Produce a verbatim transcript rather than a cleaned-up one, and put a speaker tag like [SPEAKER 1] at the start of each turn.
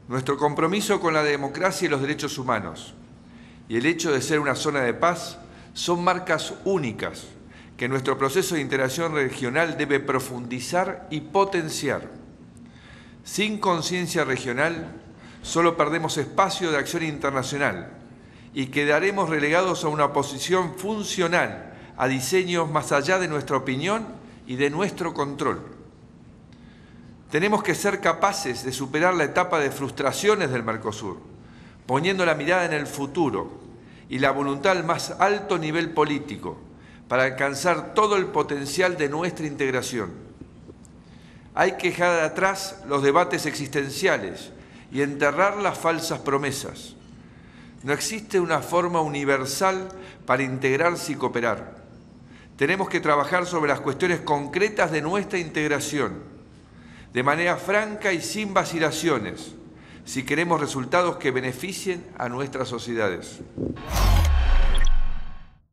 [SPEAKER 1] nuestro compromiso con la democracia y los derechos humanos y el hecho de ser una zona de paz son marcas únicas que nuestro proceso de integración regional debe profundizar y potenciar. Sin conciencia regional, solo perdemos espacio de acción internacional y quedaremos relegados a una posición funcional a diseños más allá de nuestra opinión y de nuestro control. Tenemos que ser capaces de superar la etapa de frustraciones del Mercosur, poniendo la mirada en el futuro y la voluntad al más alto nivel político para alcanzar todo el potencial de nuestra integración. Hay que dejar atrás los debates existenciales y enterrar las falsas promesas. No existe una forma universal para integrarse y cooperar. Tenemos que trabajar sobre las cuestiones concretas de nuestra integración, de manera franca y sin vacilaciones, si queremos resultados que beneficien a nuestras sociedades.